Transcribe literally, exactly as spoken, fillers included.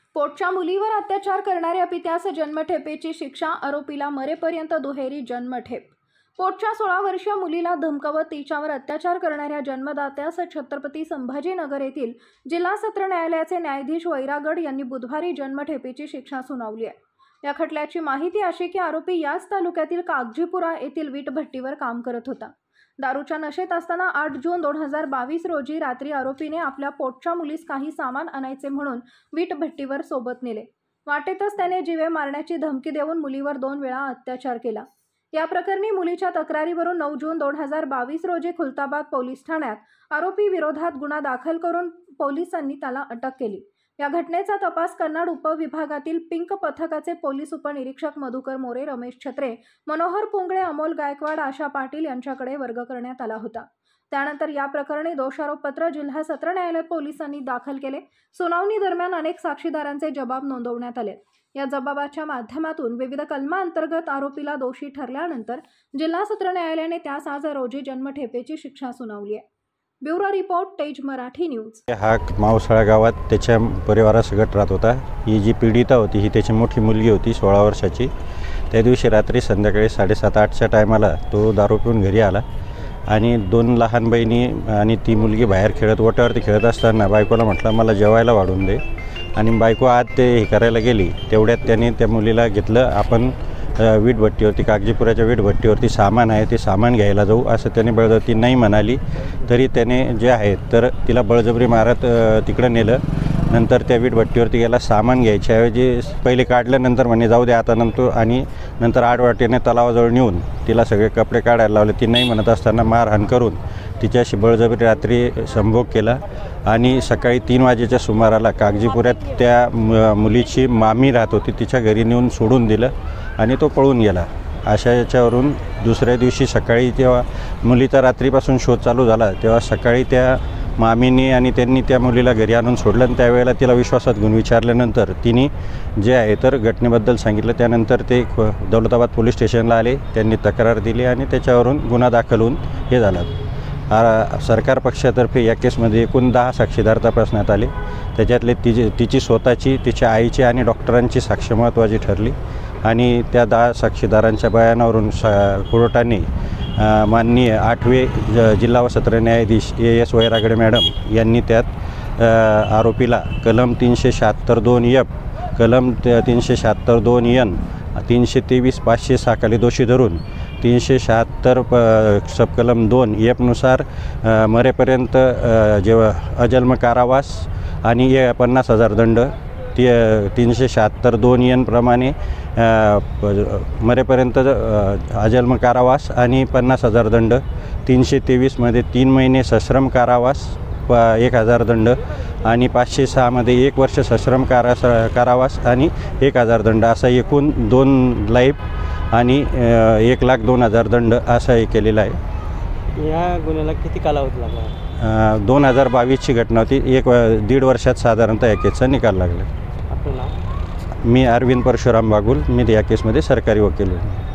पोटच्या मुलीवर अत्याचार करणाऱ्या पित्यास जन्मठेपेची शिक्षा, आरोपीला मरेपर्यंत दुहेरी जन्मठेप। पोटच्या सोळा वर्षीय मुलीला धमकावत तिच्यावर अत्याचार करणाऱ्या जन्मदात्यास छत्रपती संभाजीनगर येथील जिल्हा सत्र न्यायालयाचे न्यायाधीश वैरागड यांनी बुधवारी जन्मठेपेची शिक्षा सुनावली आहे। या खटल्याची माहिती अशी की आरोपी याच तालुक्यातील कागजीपुरा येथील वीटभट्टीवर काम करत होता। दारूच्या नशेत असताना आठ जून दोन हजार बावीस रोजी रात्री आरोपीने आपल्या पोटच्या मुलीस काही सामान आणायचे म्हणून वीटभट्टीवर सोबत नेले। वाटेतच त्याने जीवे मारण्याची धमकी देऊन मुलीवर दोन वेळा अत्याचार केला। या प्रकरणी मुलीच्या तक्रारीवरून नऊ जून दोन हजार बावीस रोजी खुलताबाद पोलीस ठाण्यात आरोपी विरोधात गुन्हा दाखल करून पोलिसांनी त्याला अटक केली। या घटनेचा तपास कन्नड उपविभागातील पिंक पथकाचे पोलीस उपनिरीक्षक मधुकर मोरे, रमेश छत्रे, मनोहर पुंगळे, अमोल गायकवाड, आशा पाटील यांच्याकडे वर्ग करण्यात आला होता। त्यानंतर या प्रकरणी दोषारोपपत्र जिल्हा सत्र न्यायालय पोलिसांनी दाखल केले। सुनावणी दरम्यान अनेक साक्षीदारांचे जबाब नोंदवण्यात आले। या जबाबाच्या माध्यमातून विविध कलमांतर्गत आरोपीला दोषी ठरल्यानंतर जिल्हा सत्र न्यायालयाने त्यास आज रोजी जन्मठेपेची शिक्षा सुनावली आहे। ब्युरो रिपोर्ट, तेज मराठी न्यूज। हा मावसाळा गावात त्याच्या परिवारासकट राहत होता। ही जी पीडिता होती ही त्याची मोठी मुलगी होती सोळा वर्षाची। त्या दिवशी रात्री संध्याकाळी साडेसात आठच्या टायमाला तो दारू पिऊन घरी आला आणि दोन लहान बहिणी आणि ती मुलगी बाहेर खेळत ओट्यावरती खेळत असताना बायकोला म्हटलं मला जेवायला वाढून दे, आणि बायको आत ते हे करायला गेली। तेवढ्यात त्याने त्या मुलीला घेतलं, आपण वीटभट्टीवरती कागजीपुराच्या वीटभट्टीवरती सामान आहे ते सामान घ्यायला जाऊ असं त्याने बळजबरी नाही म्हणाली, तरी त्याने जे आहे तर तिला बळजबरी मारत तिकडं नेलं। नंतर त्या वीटभट्टीवरती गेला, सामान घ्यायच्याऐवजी पहिले काढलं, नंतर म्हणे जाऊ दे आता नंतर, आणि नंतर आडवाटेने तलावाजवळ नेऊन तिला सगळे कपडे काढायला लावले। ती नाही म्हणत असताना मारहाण करून तिच्याशी बळजबरी रात्री संभोग केला आणि सकाळी तीन वाजेच्या सुमाराला कागजीपुऱ्यात त्या मुलीची मामी राहत होती तिच्या घरी नेऊन सोडून दिलं आणि तो पळून गेला। अशा याच्यावरून दुसऱ्या दिवशी सकाळी जेव्हा मुलीचा रात्रीपासून शोध चालू झाला तेव्हा सकाळी त्या मामीने आणि त्यांनी त्या मुलीला घरी आणून सोडलं आणि त्यावेळेला तिला विश्वासात घेऊन विचारल्यानंतर तिने जे आहे तर घटनेबद्दल सांगितलं। त्यानंतर ते दौलताबाद पोलीस स्टेशनला आले, त्यांनी तक्रार दिली आणि त्याच्यावरून गुन्हा दाखल होऊन हे झाला। सरकार पक्षातर्फे या केसमध्ये एकूण दहा साक्षीदार तपासण्यात आले। त्याच्यातले तिची तिची स्वतःची, तिच्या आईची आणि डॉक्टरांची साक्ष महत्त्वाची ठरली आणि त्या दहा साक्षीदारांच्या बयानावरून सा कोर्टाने माननीय आठवे जिल्हा व सत्र न्यायाधीश ए एस वैरागडे मॅडम यांनी त्यात आरोपीला कलम तीनशे शहात्तर दोन एफ, कलम तीनशे शहात्तर दोन एन, तीनशे तेवीस पाचशे साखाली दोषी धरून तीनशे शहात्तर प सबकलम दोन एफनुसार मरेपर्यंत जेव्हा अजन्म कारावास आणि पन्नास हजार दंड, ती तीनशे शहात्तर दोन एन प्रमाणे मरेपर्यंत अजन्म कारावास आणि पन्नास हजार दंड, तीनशे तेवीसमध्ये तीन महिने सश्रम कारावास प एक हजार दंड आणि पाचशे सहामध्ये एक वर्ष सश्रम कारा कारावास आणि एक हजार दंड असा एकूण दोन लाईफ आणि एक लाख दोन हजार दंड असा हे केलेला आहे। या गुन्ह्याला किती कालावधी लागला? दोन हजार बावीसची घटना होती। एक दीड वर्षात साधारणतः या केसचा निकाल लागला। आपलं नाव? मी अरविंद परशुराम बागुल, मी या केसमध्ये सरकारी वकील आहे।